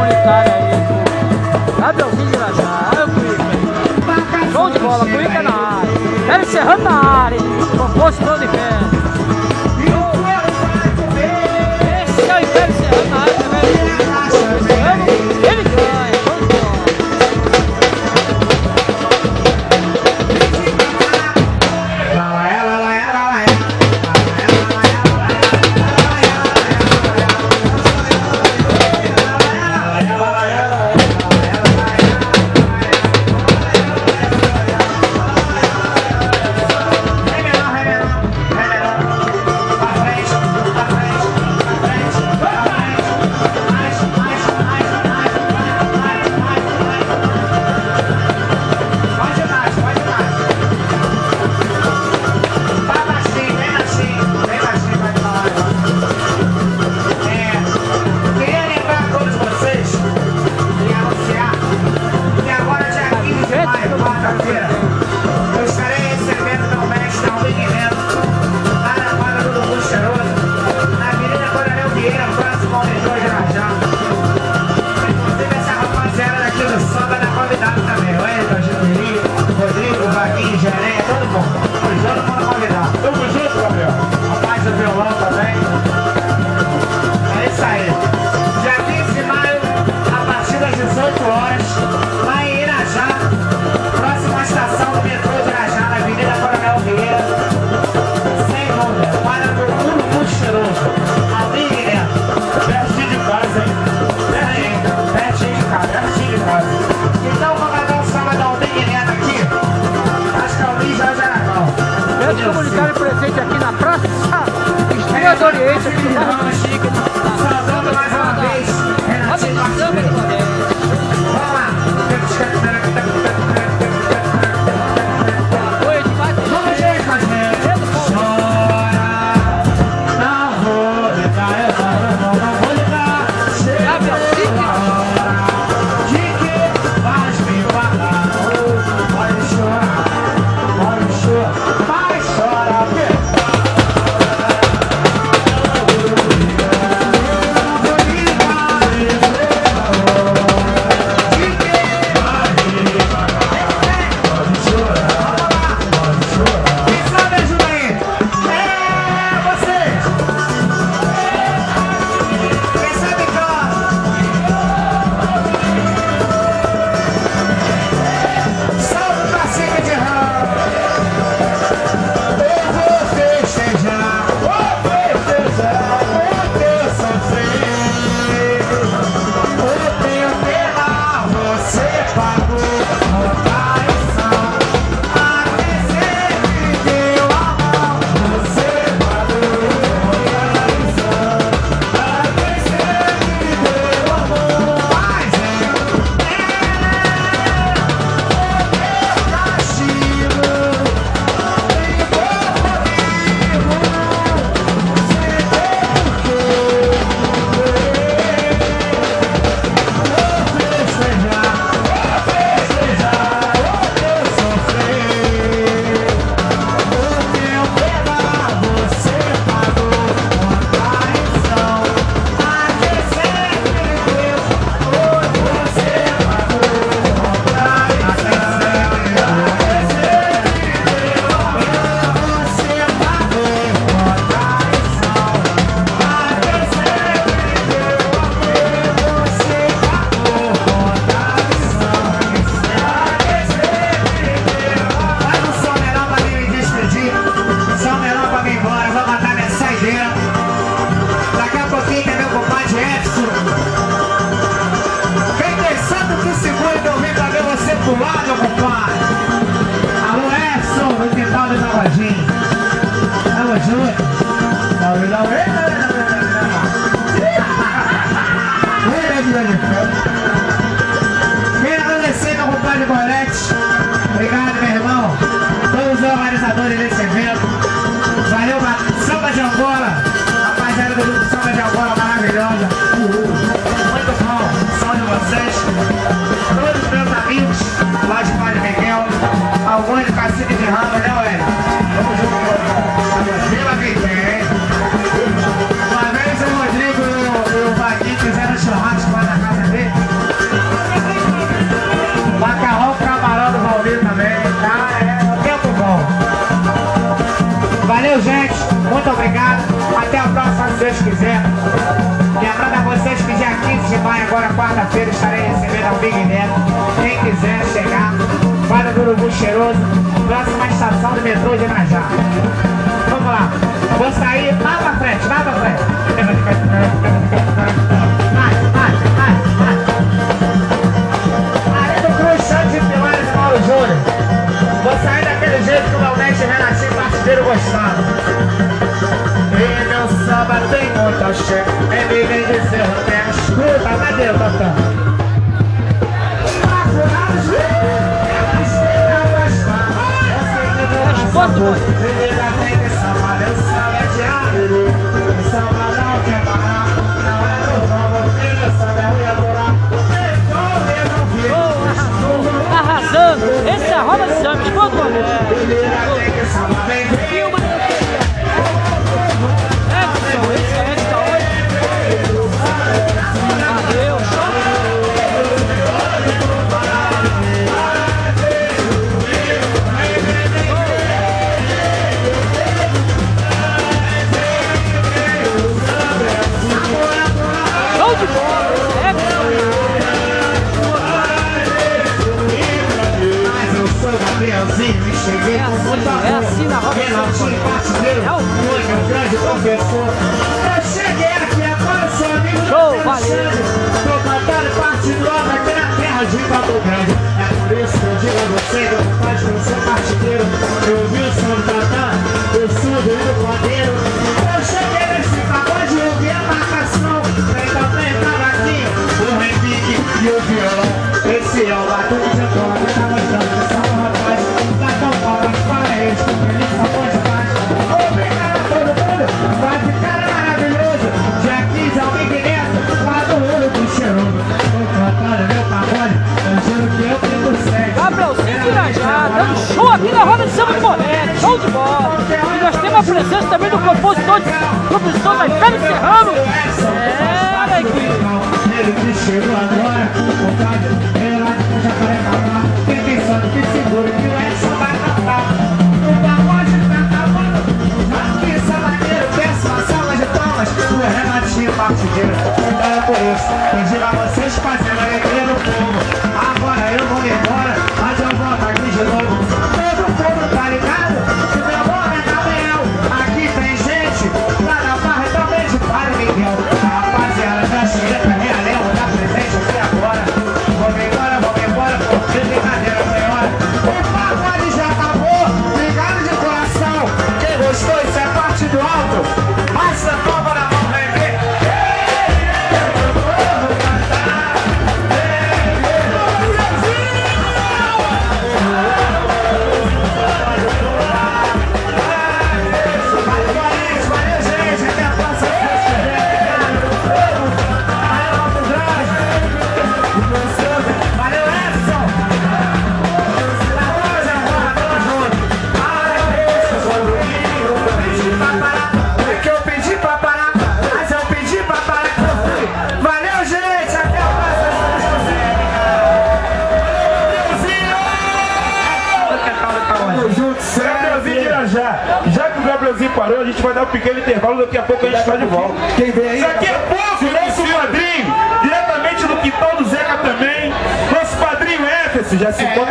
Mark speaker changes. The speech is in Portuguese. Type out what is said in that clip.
Speaker 1: comunitária aí, Gabrielzinho de Irajá, olha o Cuica aí. Show de bola, Cuica na área. Pérez Serrano na área, hein? Compositor de pé. Esse é o Pérez Serrano na área também. Ele ganha, show de bola.
Speaker 2: Eu estarei recebendo meu mestre ao Big Neto, lá na quadra do Dudu Cheiroso, na Avenida Coronel Vieira, próximo ao metrô de Irajá. Inclusive essa rapaziada daqui do Samba tá convidado também. O Elton, Juninho, Rodrigo, Vaguinho, Gereia, todo mundo. Tamo junto, vamos convidar. Tamo junto, Gabriel. Rapaz do violão também. É isso aí. Dia 15 de maio, a partir das 18 horas, lá em Irajá. Próxima estação do metrô de Irajá, na Avenida Coronel Vieira, sem número, para do Dudu Cheiroso, a Big Neto. Pertinho de casa, hein? Pertinho de casa, pertinho de casa. Então vamos dar um sabadão Big Neto aqui, acho que é o Luiz Jorge Aragão.
Speaker 1: Centro comunitário presente aqui na Praça Estrela do Oriente, aqui no bairro do Chique.
Speaker 2: Saudando mais uma vez, Renatinho Martins. Vamos lá. Quero agradecer meu compadre Bolete. Obrigado, meu irmão. Todos os organizadores desse evento. Valeu, Samba de Angola. Rapaziada do grupo Samba de Angola maravilhosa. Muito bom o som de vocês. Todos os meus amigos lá de Padre Miguel. Alguns de Cacique de Rama, né, Ué? Vamos junto. Viva quem tem. Uma vez o Rodrigo e o Vaguinho fizeram churrasco lá na casa dele. agora, quarta-feira, estarei recebendo ao Big Neto. Quem quiser chegar, Quadra do Urubu Cheiroso, próxima estação do metrô de Irajá. Vamos lá, vou sair lá pra frente, lá pra frente. Aí do Cruz, Santos e Pilares e Mauro Júnior. Vou sair daquele jeito que o Valdete e Renatinho Partideiro gostaram. E meu samba tem muito axé, nem me vem dizer o que é. Escuta, cadê o Tatã? Menina tem que sambar, eu samba é de árvore. O samba não quer parar, não é do novo, filho, samba é ruim adorar.
Speaker 1: Arrasando! Esse é a roda de samba, escuta o
Speaker 2: Menina tem que sambar, vem filma.
Speaker 1: É assim na roda de samba.
Speaker 2: Meu grande professor. Eu cheguei aqui agora, sou amigo.
Speaker 1: Show, valeu.
Speaker 2: Tô cantando parte nova aqui na terra de Pato Grande. É por isso que eu digo a você que eu não faço eu sou partideiro. Eu vi o som cantando, eu subo e do pandeiro. Eu cheguei nesse pagode, eu vi a marcação. Também tava aqui o repique e o violão. Esse é o batuque de toca, tá mostrando que são um rapaz. Batão palmas para eles, eles são bons demais. Obrigado a todo mundo, vai ficar maravilhoso. Dia 15 ao Big Neto, lá do Urubu Cheiroso. Tô cantando meu pagode, eu juro que eu tenho sexo.
Speaker 1: Gabrielzinho de Irajá, dando show aqui na roda de samba do Moreno, show de bola. E nós temos a presença também do compositor da Império Serrano. É, equipe.
Speaker 2: Ele que chegou agora, o cara, ele lá de Jacarecapá. Quem tem sono que segura, que o Edson vai cantar. O pagode tá acabando, aqui sabaneiro, peço uma salva de palmas. O Renatinho Partideiro, então é por isso, pedir a vocês fazendo a alegria do povo. Agora eu vou embora, mas eu volto aqui de novo. Todo o povo tá ligado? O meu nome é Gabriel, aqui tem gente, lá na barra também de Padre Miguel. Rapaziada, já chega pra mim, Léo, dá presente aqui agora. Vamos embora, porque brincadeira foi hora. O pagode já acabou, ligado de coração. Quem gostou, isso é parte do alto. Massa nova na mão, vem ver. Valeu, gente, até a próxima. Valeu, Edson! É que eu pedi pra parar, mas eu pedi pra parar. Valeu, gente! Até a próxima!
Speaker 3: Tamo junto, Gabrielzinho de Irajá. Já que o Gabrielzinho parou, a gente vai dar um pequeno intervalo, daqui a pouco a gente tá de volta.
Speaker 2: Quem vem aí?
Speaker 3: Daqui a pouco, nosso padrinho, diretamente do quintal do Zeca também, nosso padrinho Éfeso, já se encontra